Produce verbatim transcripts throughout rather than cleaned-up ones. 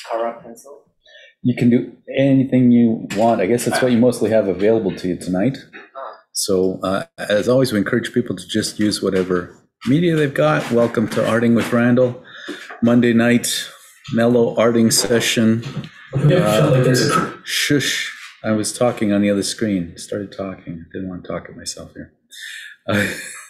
color pencil? You can do anything you want. I guess that's what you mostly have available to you tonight. Ah, So, uh, as always, we encourage people to just use whatever media they've got. Welcome to Arting with Randall, Monday night mellow arting session. Uh, shush! I was talking on the other screen. Started talking. Didn't want to talk at myself here. Uh,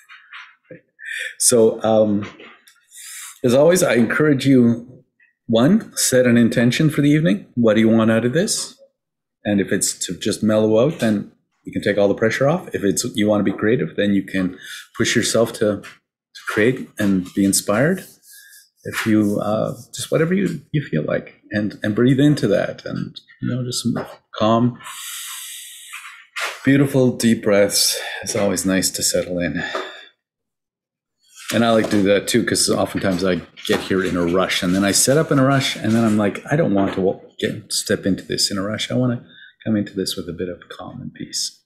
so, um, as always, I encourage you. One, set an intention for the evening. What do you want out of this? And if it's to just mellow out, then you can take all the pressure off. If it's you want to be creative, then you can push yourself to, to create and be inspired. If you uh, just whatever you, you feel like, and and breathe into that, and you know, just some calm, beautiful deep breaths. It's always nice to settle in. And I like to do that too, because oftentimes I get here in a rush, and then I set up in a rush, and then I'm like, I don't want to get step into this in a rush. I want to come into this with a bit of calm and peace.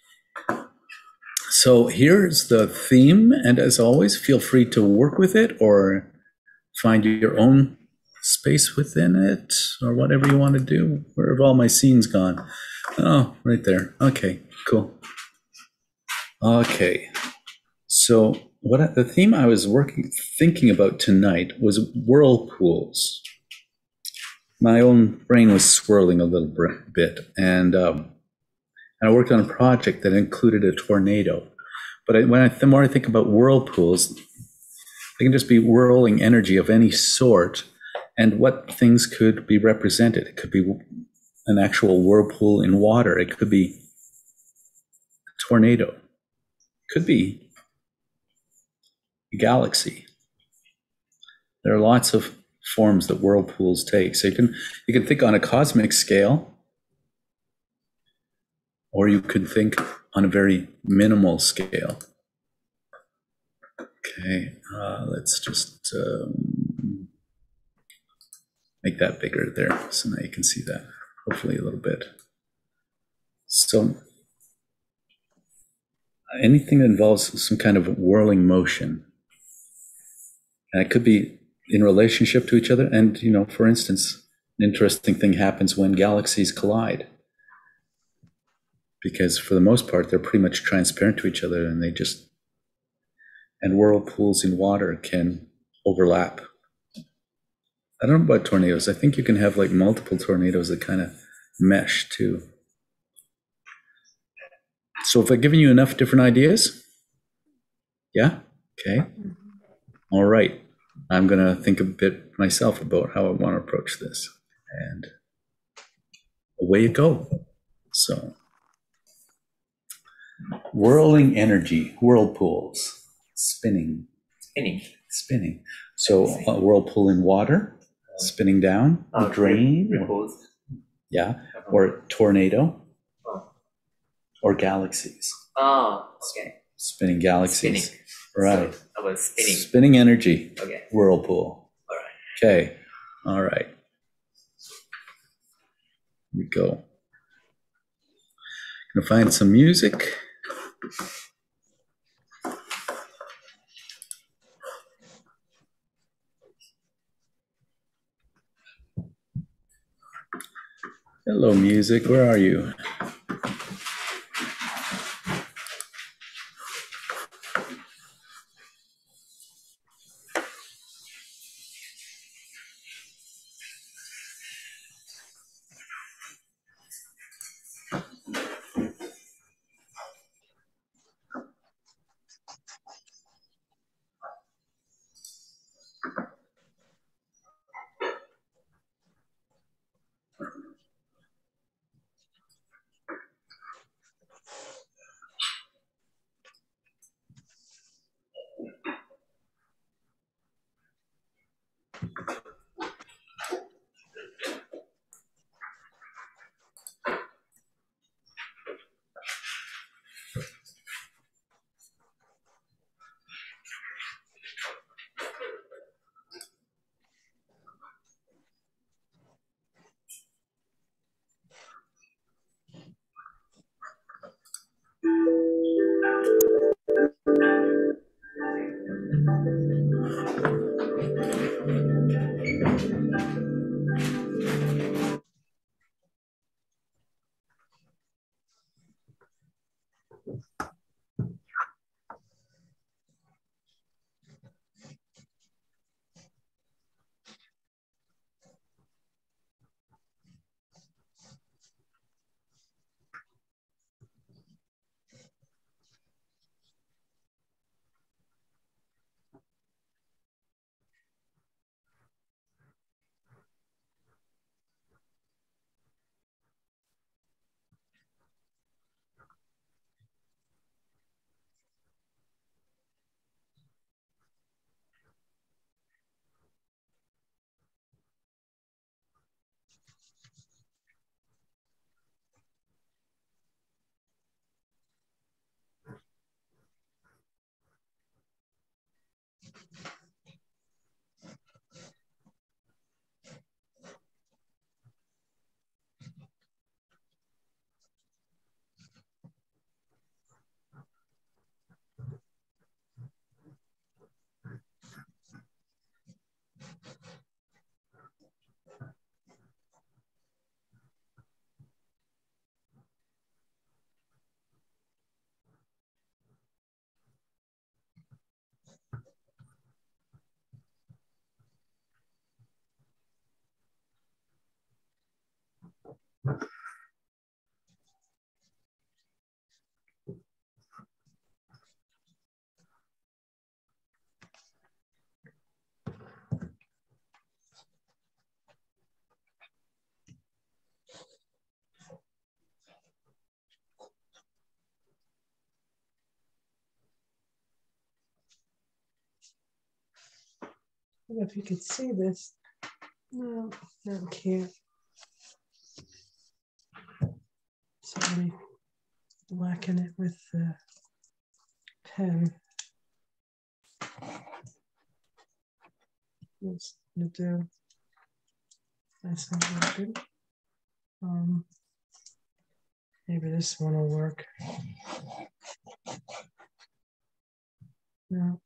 So here's the theme, and as always, feel free to work with it or find your own space within it, or whatever you want to do. Where have all my scenes gone? Oh, right there. Okay, cool. Okay, so. What I, the theme I was working, thinking about tonight was whirlpools. My own brain was swirling a little bit, and, um, and I worked on a project that included a tornado. But I, when I, the more I think about whirlpools, they can just be whirling energy of any sort, and what things could be represented. It could be an actual whirlpool in water. It could be a tornado. It could be galaxy. There are lots of forms that whirlpools take. So you can you can think on a cosmic scale, or you could think on a very minimal scale. Okay, uh, let's just um, make that bigger there, so now you can see that, hopefully a little bit. So anything that involves some kind of whirling motion. And it could be in relationship to each other. And, you know, for instance, an interesting thing happens when galaxies collide. Because for the most part, they're pretty much transparent to each other, and they just, and whirlpools in water can overlap. I don't know about tornadoes. I think you can have like multiple tornadoes that kind of mesh too. So if I've given you enough different ideas, yeah, okay. All right, I'm going to think a bit myself about how I want to approach this. And away you go. So, whirling energy, whirlpools, spinning. Spinning. Spinning. So, a whirlpool in water, spinning down, Uh, drain. Ripples. Yeah, or tornado, Oh. or galaxies. Oh, okay. Spinning galaxies. Spinning. Right. So, I was spinning. Spinning energy. Okay. Whirlpool. All right. Okay. All right. Here we go. Gonna find some music. Hello, music. Where are you? I don't know if you could see this. No, no, I can't. So let me blacken it with the pen. What's gonna do? That's not working. Um, maybe this one will work. No.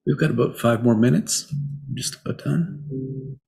We've got about five more minutes. Just about done.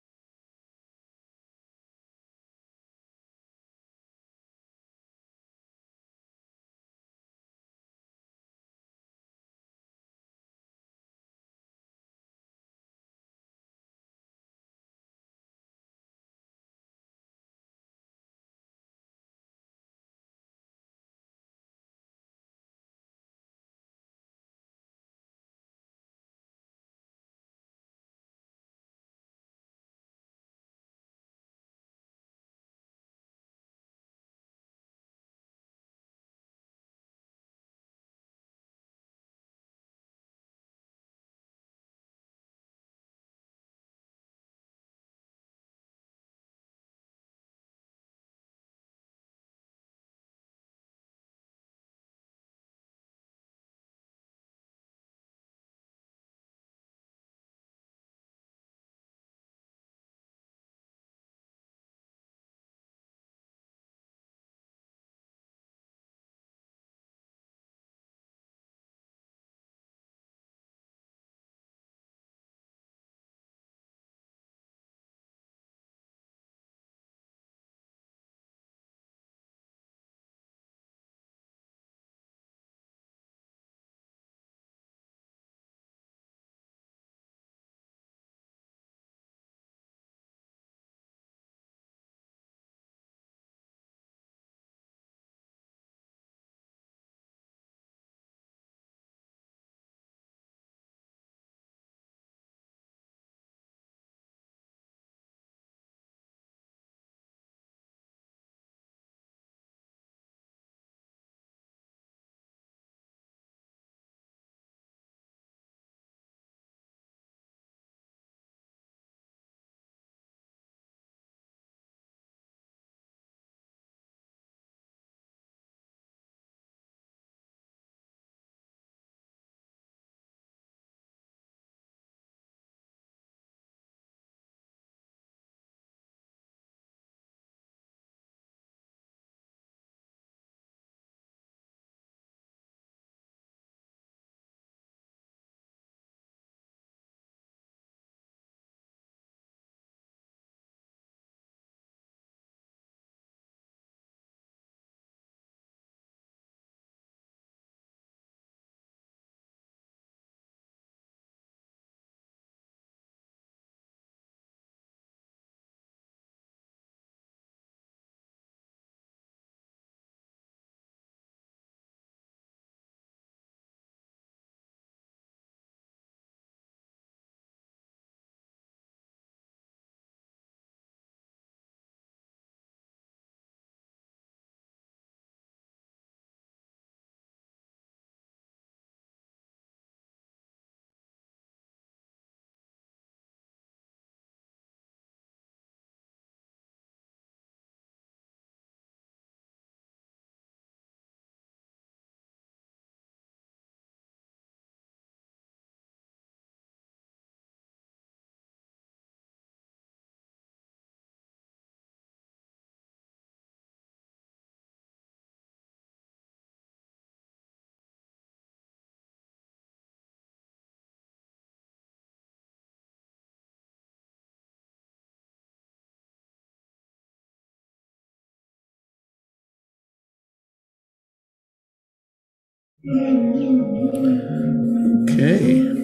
Okay.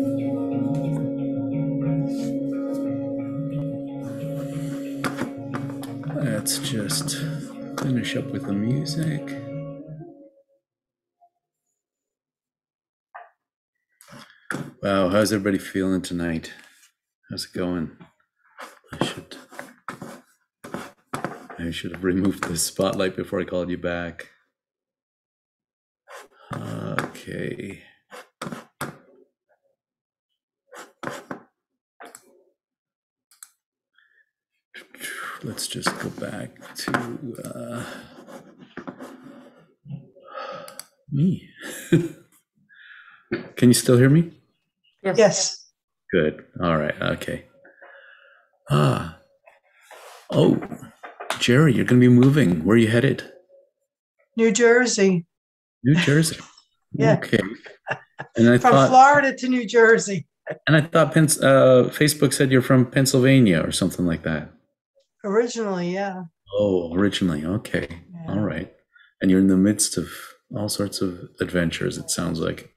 Let's just finish up with the music. Wow, how's everybody feeling tonight? How's it going? I should I should have removed the spotlight before I called you back. Okay. Let's just go back to uh, me. Can you still hear me? Yes. Yes. Good. All right. Okay. Ah. Oh, Jerry, you're going to be moving. Where are you headed? New Jersey. New Jersey. Yeah. Okay. And I From thought, Florida to New Jersey. and I thought Pens- uh, Facebook said you're from Pennsylvania or something like that. Originally, yeah. Oh, originally. Okay. Yeah. All right. And you're in the midst of all sorts of adventures, it sounds like.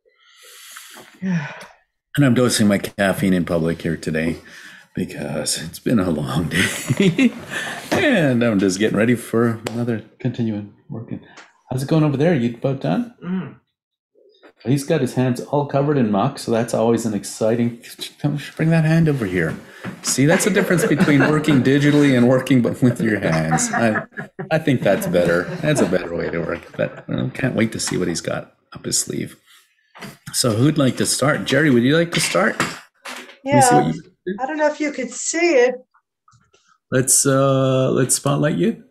Yeah. And I'm dosing my caffeine in public here today because it's been a long day. And I'm just getting ready for another continuing working. How's it going over there? You about done? Mm. He's got his hands all covered in muck, so that's always an exciting. Come, bring that hand over here. See, that's the difference between working digitally and working with your hands. I, I think that's better. That's a better way to work. But I can't wait to see what he's got up his sleeve. So, who'd like to start? Jerry, would you like to start? Yeah. See what you do? I don't know if you could see it. Let's uh, let's spotlight you.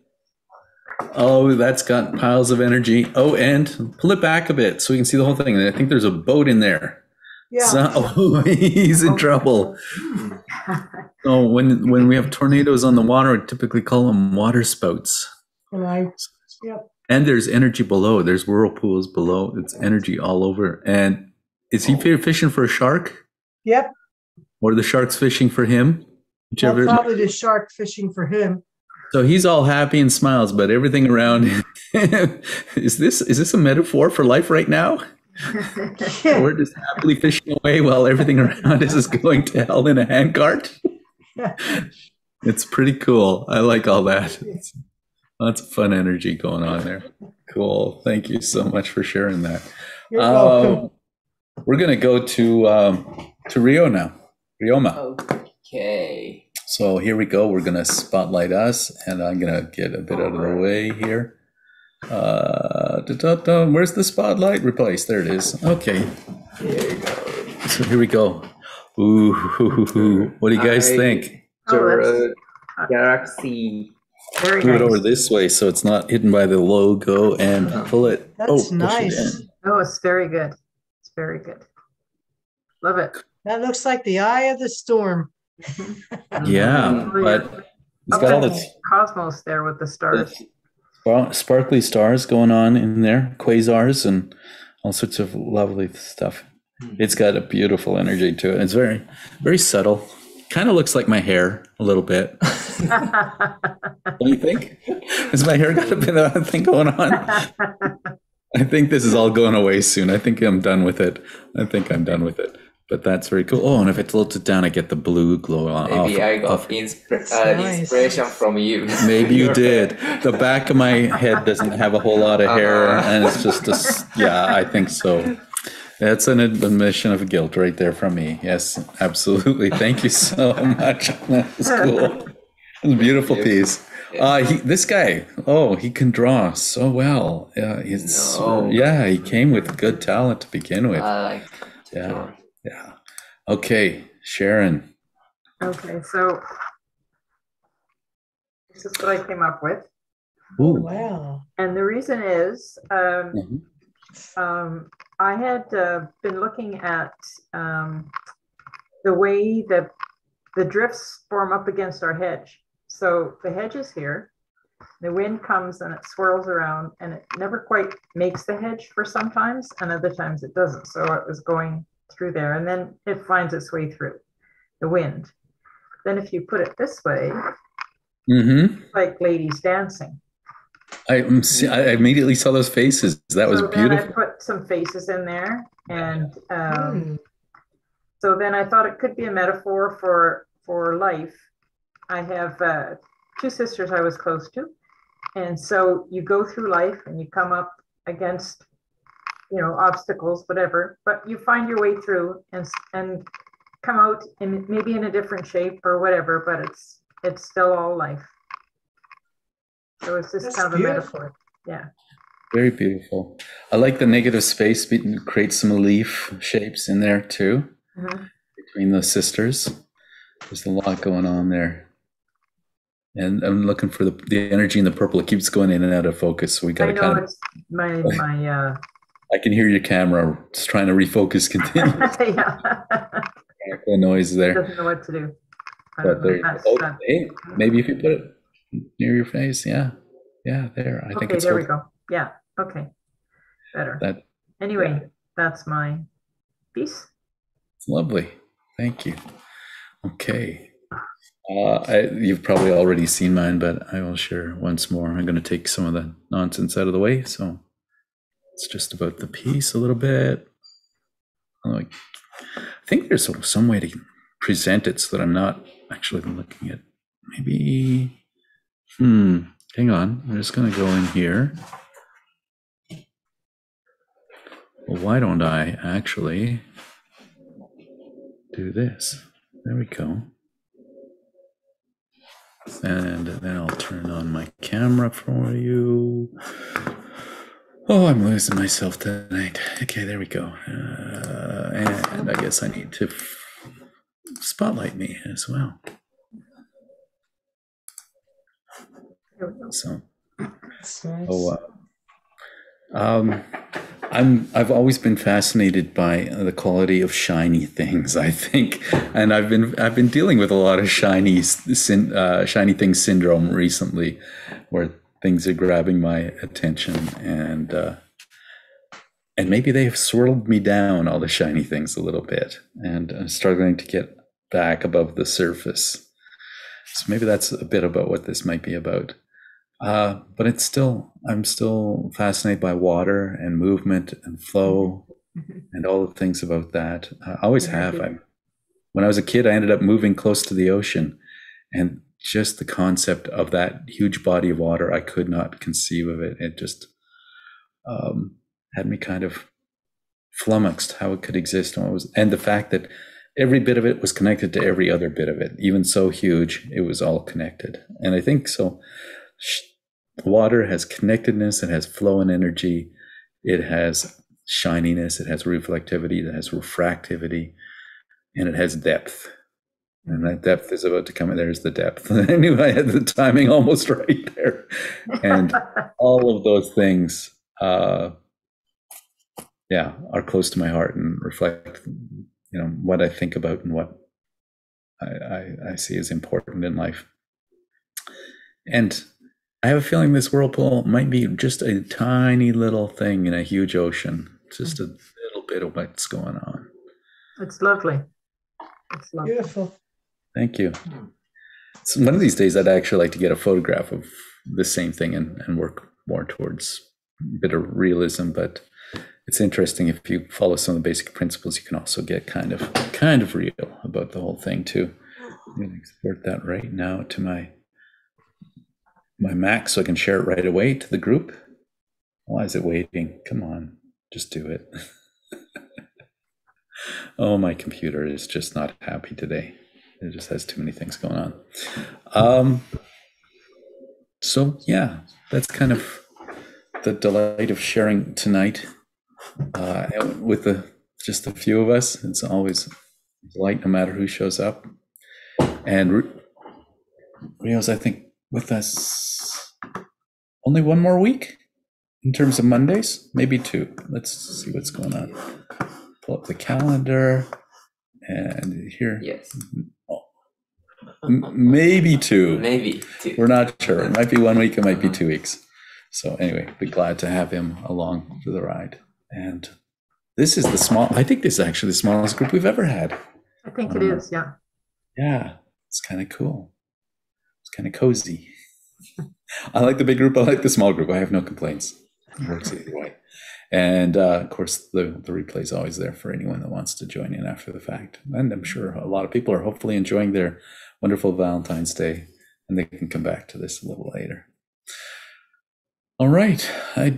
Oh, that's got piles of energy. Oh, and pull it back a bit so we can see the whole thing. And I think there's a boat in there. Yeah. So, oh, he's in trouble. Oh, when when we have tornadoes on the water, I typically call them water spouts. And I, yep. And there's energy below. There's whirlpools below. It's energy all over. And is he fishing for a shark? Yep. Or are the sharks fishing for him? Well, Whichever. probably the shark fishing for him. So he's all happy and smiles, but everything around him, is this is this a metaphor for life right now? We're just happily fishing away while everything around us is going to hell in a handcart. It's pretty cool. I like all that. It's, lots of fun energy going on there. Cool. Thank you so much for sharing that. You're Uh, welcome. we're gonna go to um, to Rio now. Rioma. Okay. So here we go. We're gonna spotlight us, and I'm gonna get a bit out of the way here. Uh, da, da, da. Where's the spotlight? Replace. There it is. Okay. Here you go. So here we go. Ooh, what do you guys I- think? Ger- Galaxy. Very Move it nice. over this way so it's not hidden by the logo, and pull it. That's oh, push it nice. in. Oh, it's very good. It's very good. Love it. That looks like the eye of the storm. Yeah, but it's got all the Cosmos there with the stars. sp- sparkly stars going on in there, quasars, and all sorts of lovely stuff. It's got a beautiful energy to it. It's very, very subtle. Kind of looks like my hair a little bit. Don't you think? Has my hair got a bit of a thing going on? I think this is all going away soon. I think I'm done with it. I think I'm done with it. But that's very cool. Oh, and if it tilts it down, I get the blue glow off. Maybe I got off. inspir- uh, nice. inspiration from you. Maybe you did. The back of my head doesn't have a whole lot of hair, Uh-huh. and it's just a, s- yeah, I think so. That's an admission of guilt right there from me. Yes, absolutely. Thank you so much. That's cool. It's a beautiful piece. Uh, he, this guy, oh, he can draw so well. Yeah, he's, No. yeah, he came with good talent to begin with. I like to Yeah. draw. Yeah. Okay, Sharon. Okay, so this is what I came up with. Oh, Ooh. wow. And the reason is um, Mhm. um, I had uh, been looking at um, the way that the drifts form up against our hedge. So the hedge is here. The wind comes and it swirls around and it never quite makes the hedge for sometimes, and other times it doesn't. So it was going through there and then it finds its way through the wind. Then if you put it this way, Mm-hmm. like ladies dancing. I, I'm see- I immediately saw those faces. That was So then I beautiful. put some faces in there, and um, Hmm. so then I thought it could be a metaphor for for life. I have uh, two sisters I was close to, and so you go through life and you come up against, you know, obstacles, whatever, but you find your way through and and come out in maybe in a different shape or whatever, but it's it's still all life. So it's just That's kind of a beautiful. metaphor. Yeah. Very beautiful. I like the negative space, be- create some leaf shapes in there too, Mhm. between the sisters. There's a lot going on there. And I'm looking for the, the energy in the purple. It keeps going in and out of focus. So we got I to know kind of, it's my my uh I can hear your camera just trying to refocus continuously. yeah. The noise there. Doesn't know what to do. I But don't know. there, That's, oh, that- hey, maybe you could put it near your face. Yeah. Yeah, there. I think okay, it's there we holding go. Yeah. Okay. Better. that. Anyway, that's my piece. It's lovely. Thank you. Okay. Uh, I, you've probably already seen mine, but I will share once more. I'm going to take some of the nonsense out of the way. So it's just about the piece a little bit. Like, I think there's some, some way to present it so that I'm not actually looking at maybe, hmm, hang on. I'm just going to go in here. Well, why don't I actually do this? There we go. And then I'll turn on my camera for you. Oh, I'm losing myself tonight. Okay, there we go. Uh, and I guess I need to f- spotlight me as well. So, That's nice. oh, uh, um, I'm I've always been fascinated by the quality of shiny things, I think, and I've been I've been dealing with a lot of shiny uh, shiny things syndrome recently, where things are grabbing my attention, and uh, and maybe they've swirled me down, all the shiny things, a little bit, and I'm struggling to get back above the surface. So maybe that's a bit about what this might be about. Uh, but it's still, I'm still fascinated by water and movement and flow and all the things about that. I always have. I, when I was a kid, I ended up moving close to the ocean, and just the concept of that huge body of water, I could not conceive of it. It just um, had me kind of flummoxed how it could exist, and, it was, and the fact that every bit of it was connected to every other bit of it. Even so huge, it was all connected. And I think so. Water has connectedness, it has flow and energy, it has shininess, it has reflectivity, it has refractivity, and it has depth. And that depth is about to come in. There's the depth. I knew I had the timing almost right there. And all of those things, uh, yeah, are close to my heart and reflect, you know, what I think about and what I, I, I see as important in life. And I have a feeling this whirlpool might be just a tiny little thing in a huge ocean, just a little bit of what's going on. It's lovely. It's lovely. Beautiful. Thank you. So one of these days, I'd actually like to get a photograph of the same thing and, and work more towards a bit of realism. But it's interesting, if you follow some of the basic principles, you can also get kind of kind of real about the whole thing too. I'm going to export that right now to my my Mac so I can share it right away to the group. Why is it waiting? Come on, just do it. Oh, my computer is just not happy today. It just has too many things going on. Um, so yeah, that's kind of the delight of sharing tonight uh, with the just a few of us. It's always a delight no matter who shows up. And Rio's, I think, with us only one more week in terms of Mondays, maybe two. Let's see what's going on. Pull up the calendar, and here. Yes. Oh, m- maybe two. Maybe two. We're not sure. It might be one week. It might be two weeks. So anyway, be glad to have him along for the ride. And this is the small. I think this is actually the smallest group we've ever had. I think it is. Yeah. Yeah, it's kind of cool. It's kind of cozy. I like the big group. I like the small group. I have no complaints. It works either way. And uh, of course, the, the replay is always there for anyone that wants to join in after the fact. And I'm sure a lot of people are hopefully enjoying their wonderful Valentine's Day, and they can come back to this a little later. All right. I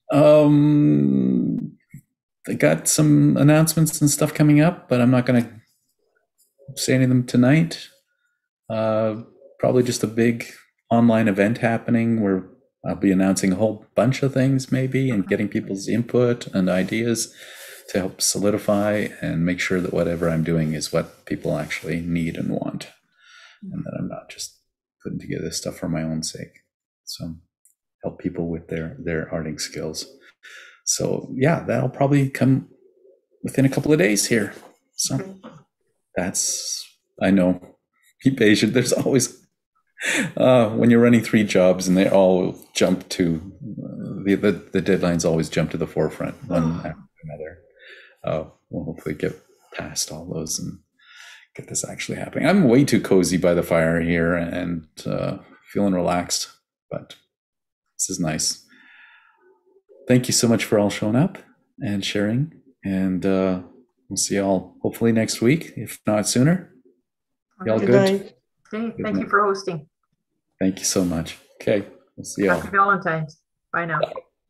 um I got some announcements and stuff coming up, but I'm not going to say any of them tonight. Uh, probably just a big online event happening where I'll be announcing a whole bunch of things maybe and getting people's input and ideas to help solidify and make sure that whatever I'm doing is what people actually need and want, and that I'm not just putting together stuff for my own sake. So help people with their, their arting skills. So yeah, that'll probably come within a couple of days here. So that's, I know, be patient. There's always, uh, when you're running three jobs and they all jump to, uh, the, the, the deadlines always jump to the forefront, one after another. uh, we'll hopefully get past all those and get this actually happening. I'm way too cozy by the fire here and uh, feeling relaxed, but this is nice. Thank you so much for all showing up and sharing, and uh, we'll see y'all hopefully next week, if not sooner. Y'all Good good? night. Okay, thank you for hosting. Thank you so much. Okay, we'll see y'all. Happy Valentine's. Bye now.